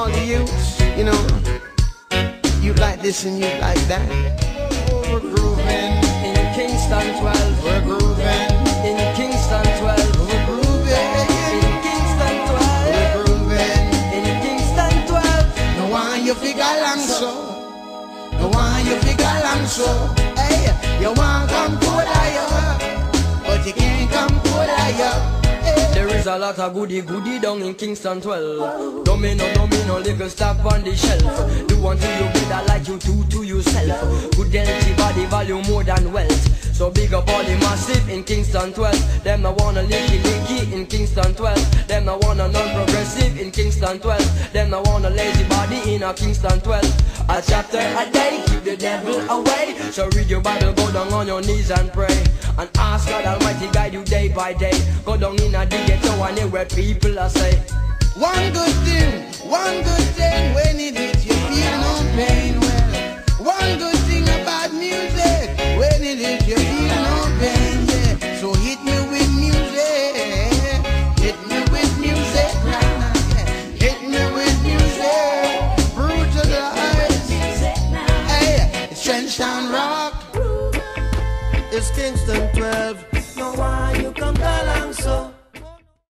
all the youths, you know, you like this and you like that. We're grooving in Kingston 12. We're grooving in Kingston 12. We're grooving in Kingston 12. We're grooving in Kingston 12. No one you figure long so. No one you figure long so. Hey, you want come to higher, but you can't come to higher. There is a lot of goody down in Kingston 12. Domino, little stop on the shelf. Do unto you better like you do to yourself. Good healthy body value more than wealth. So big up all the massive in Kingston 12. Them no wanna licky in Kingston 12. Them no wanna non-progressive in Kingston 12. Them no wanna lazy body in a Kingston 12. A chapter a day, keep the devil away. So read your Bible, go down on your knees and pray. And ask God Almighty guide you day by day. Go down in a the ghetto and hear where people are say one good thing